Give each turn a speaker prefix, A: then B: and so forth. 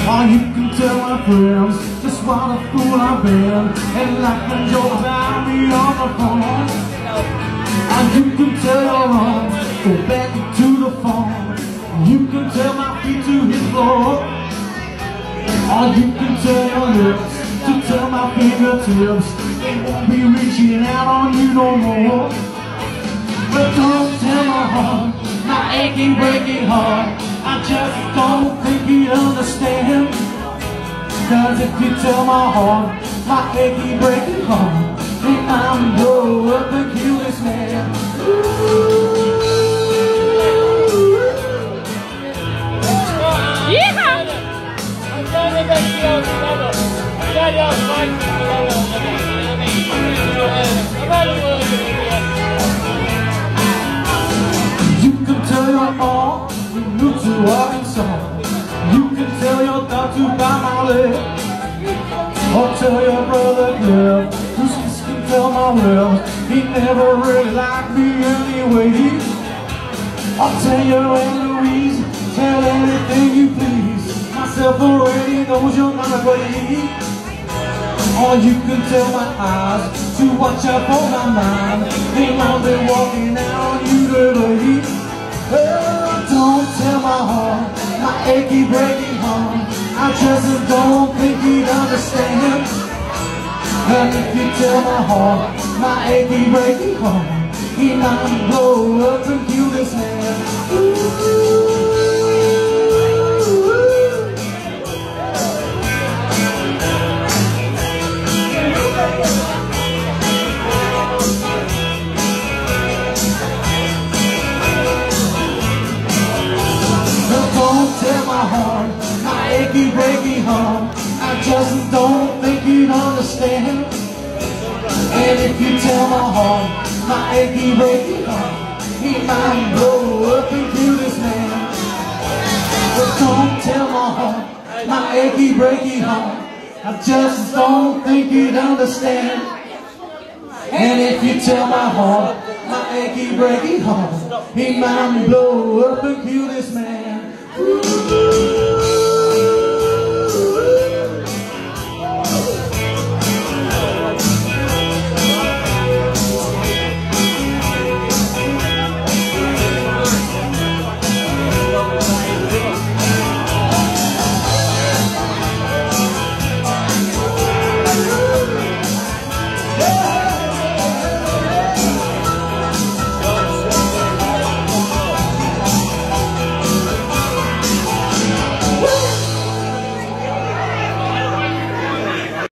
A: Oh, you can tell my friends just what a fool I've been, and laugh and joke about me on the phone. Oh, you can tell your arms go back to the phone. You can tell my feet to hit the floor. Oh, you can tell your lips to tell my fingertips they won't be reaching out on you no more. But don't tell my heart, my achy, breaky heart, I just don't think he'd understand. Cause if you tell my heart, my achy, breaky heart, then I'm blow up and kill this man. You can tell your mom we moved to Arkansas. You can tell your doctor about my leg, or tell your brother Cliff, who can tell my will he never really liked me anyway. I'll tell your Aunt Louise, tell anything you please. Myself already knows you're not a play. Or you can tell my eyes to watch out for my mind, and I'll be walking out on you today. Don't tell my heart, my achy, breaky heart, I just don't think he'd understand. And if you tell my heart, my achy, breaky heart, he might blow up and kill this man. My achy, breaky heart, I just don't think you'd understand. And if you tell my heart, my achy, breaky heart, he might blow up and kill this man. But don't tell my heart, my achy, breaky heart, I just don't think you'd understand. And if you tell my heart, my achy, breaky heart, he might blow up and kill this man. Ooh.